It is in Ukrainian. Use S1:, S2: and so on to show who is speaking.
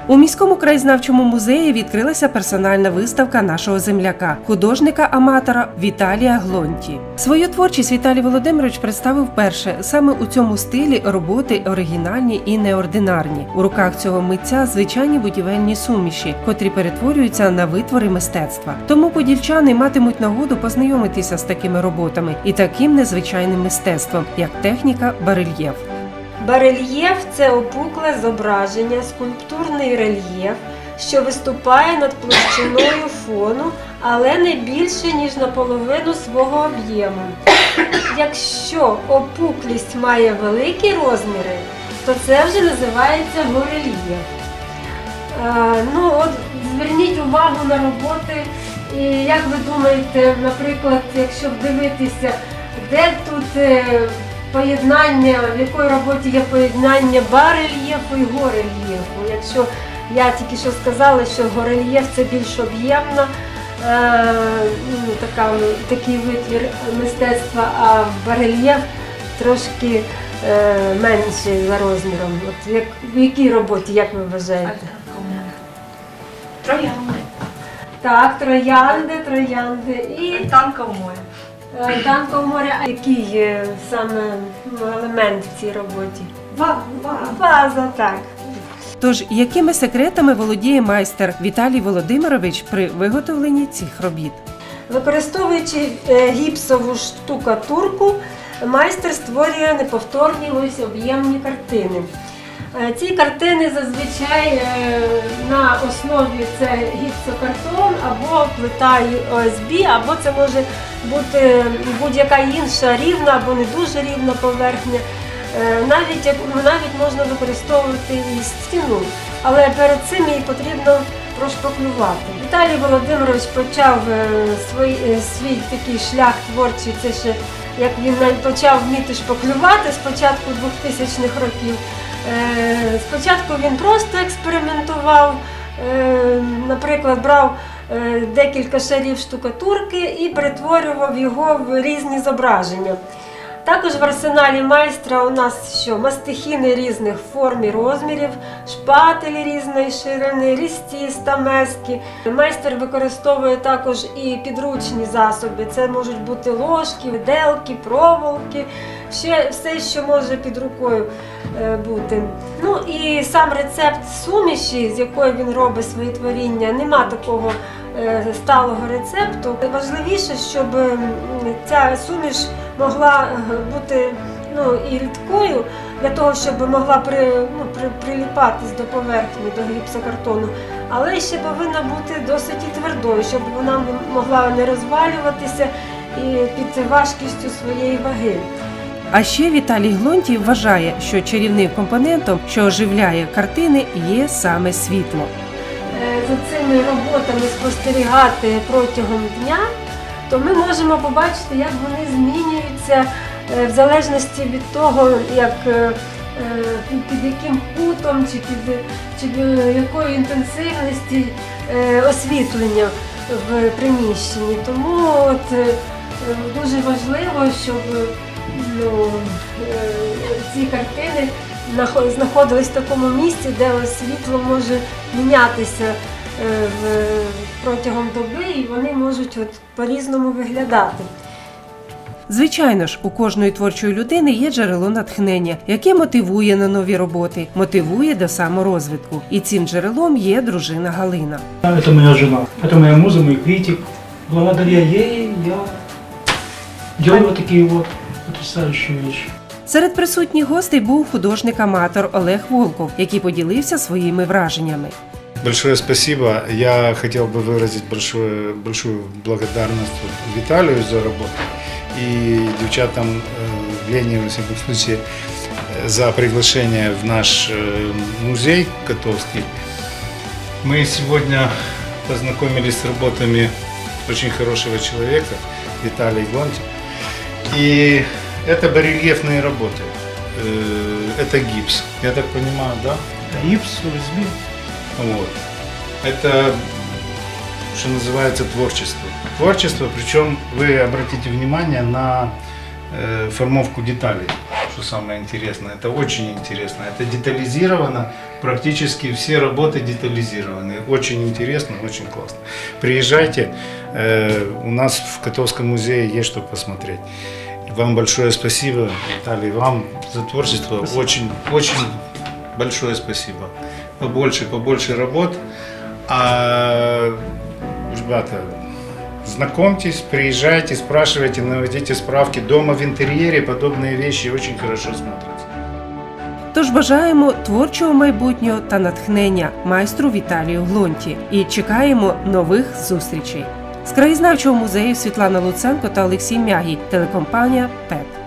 S1: У міському краєзнавчому музеї відкрилася персональна виставка нашого земляка, художника-аматора Віталія Глонті. Свою творчість Віталій Володимирович представив вперше. Саме у цьому стилі роботи оригінальні і неординарні. У руках цього митця звичайні будівельні суміші, котрі перетворюються на витвори мистецтва. Тому подільчани матимуть нагоду познайомитися з такими роботами і таким незвичайним мистецтвом, як техніка барельєф.
S2: Барельєф – це опукле зображення, скульптурний рельєф, що виступає над площиною фону, але не більше, ніж наполовину свого об'єму. Якщо опуклість має великі розміри, то це вже називається горельєф. Зверніть увагу на роботи, і як ви думаєте, наприклад, якщо дивитися, де тут поєднання, в якій роботі є поєднання барельєфу і горельєфу. Якщо я тільки що сказала, що горельєф – це більш об'ємна, такий витвір мистецтва, а барельєф трошки менший за розміром. От в якій роботі, як ви вважаєте?
S3: Троянди.
S2: Так, троянди і
S3: Танкове море.
S2: Танкове море. А який саме елемент в цій роботі? Ваза, так.
S1: Тож, якими секретами володіє майстер Віталій Володимирович при виготовленні цих робіт?
S2: Використовуючи гіпсову штукатурку, майстер створює неповторні об'ємні картини. Ці картини зазвичай на основі це гіпсокартон або плита ОСБ, або це може бути будь-яка інша рівна або не дуже рівна поверхня. Навіть можна використовувати і стіну, але перед цим її потрібно прошпаклювати. Віталій Володимирович почав свій такий шлях творчий, це ще як він почав вміти шпаклювати з початку 2000-х років. Спочатку він просто експериментував, наприклад, брав декілька шарів штукатурки і перетворював його в різні зображення. Також в арсеналі майстра у нас мастихіни різних форм і розмірів, шпателі різної ширини, різці, стамески. Майстер використовує також і підручні засоби. Це можуть бути ложки, виделки, проволоки, все, що може під рукою бути. Ну і сам рецепт суміші, з якої він робить свої творіння, нема такого сталого рецепту. Важливіше, щоб ця суміш могла бути і рідкою, для того, щоб могла приліпатись до поверхні, до гіпсокартону, але ще повинна бути досить і твердою, щоб вона могла не розвалюватися і під важкістю своєї ваги.
S1: А ще Віталій Глонті вважає, що чарівним компонентом, що оживляє картини, є саме світло.
S2: За цими роботами спостерігати протягом дня, то ми можемо побачити, як вони змінюються в залежності від того, під яким кутом чи під якою інтенсивності освітлення в приміщенні. Тому дуже важливо, щоб ці картини знаходились в такому місці, де світло може мінятися протягом доби, і вони можуть по-різному виглядати.
S1: Звичайно ж, у кожної творчої людини є джерело натхнення, яке мотивує на нові роботи, мотивує до саморозвитку. І цим джерелом є дружина Галина.
S4: Це моя жена, це моя муза, мій критик. Благодаря їй я роблю такі потрясаючі речі.
S1: Серед присутніх гостей був художник-аматор Олег Волков, який поділився своїми враженнями.
S5: Большое спасибо. Я хотел бы выразить большую благодарность Виталию за работу и девчатам Лене, во всяком случае, за приглашение в наш музей Котовский. Мы сегодня познакомились с работами очень хорошего человека, Виталия Глонти. И это барельефные работы. Это гипс. Я так понимаю, да?
S4: Это гипс, ОСБ.
S5: Вот. Это, что называется, творчество. Творчество, причем вы обратите внимание на формовку деталей. что самое интересное. Это очень интересно. Это детализировано, практически все работы детализированы. Очень интересно, очень классно. Приезжайте, у нас в Котовском музее есть что посмотреть. Вам большое спасибо, Виталий, вам за творчество. Очень, очень большое спасибо. Побольше работ. А, ребята, знакомьтесь, приезжайте, спрашивайте, наводите справки. Дома в интерьере подобные вещи очень хорошо смотрятся.
S1: Тож бажаємо творчого майбутнього та натхнення майстру Віталію Глонті і чекаємо нових зустрічей. З краєзнавчого музею Світлана Луценко та Олексій Мягій, телекомпанія ПЕТ.